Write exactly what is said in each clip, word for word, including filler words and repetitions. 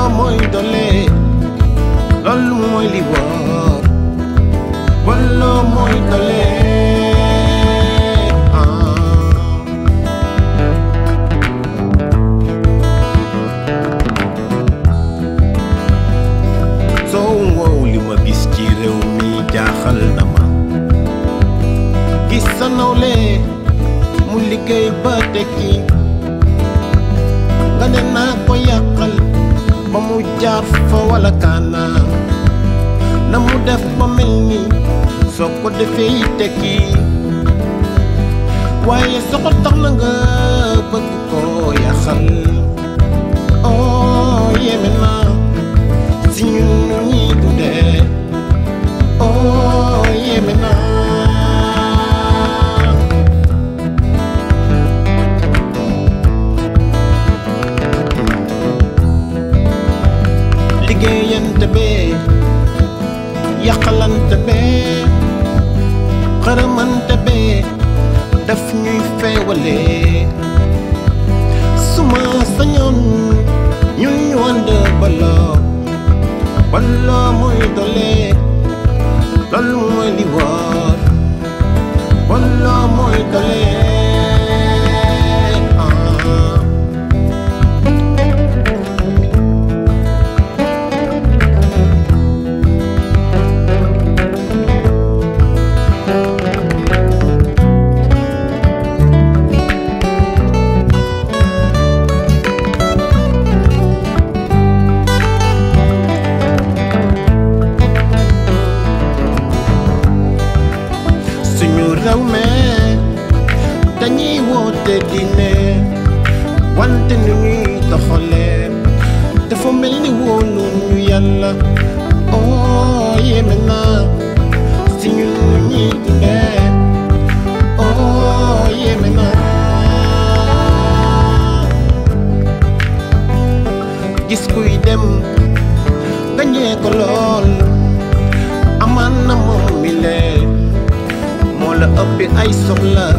mooy doole loolu mooy li war booloo mooy doole soo wow li ma gis ci réew mi jaaxal na ma gis sa nawle mu liggéey ba tekki nga ne naa ko yàqal ba mu jaar fa wala kaana na mu def ba mel ni soo ko defee tekki waaye soo ko tax na nga bëgg ko yàqal oh yéeme naa si ñun ñi dundee oh yéeme naa liggéeyante bee yàqalante bee xërëmante bee daf ñuy feewale suma sañoon ñun ñu ànd baloo baloo mooy doole loolu mooy li war baloo mooy doole réew mi dañuy woote diine wante nu ñuy doxalee dafa mel ni wóolu ñu yàlla oh yéeme naa si ñun ñuy dundee oh yéeme naa gis kuy dem nga ñee ko lool amaan na moom mi lee moo la ëppi ay soxla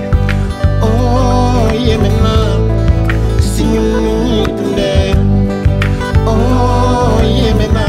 oh yéeme naa si ñun ñuy dundee oh yéeme naa